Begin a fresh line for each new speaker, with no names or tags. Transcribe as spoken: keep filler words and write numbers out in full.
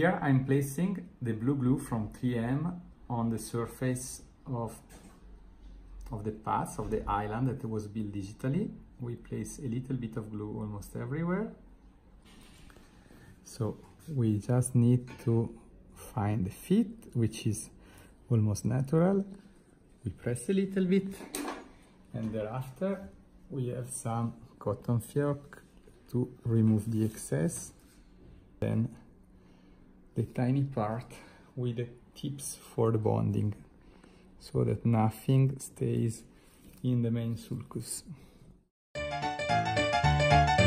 Here I'm placing the blue glue from three M on the surface of, of the pads of the island that was built digitally. We place a little bit of glue almost everywhere. So we just need to find the fit, which is almost natural. We press a little bit, and thereafter we have some cotton fioc to remove the excess. Then the tiny part with the tips for the bonding, so that nothing stays in the main sulcus.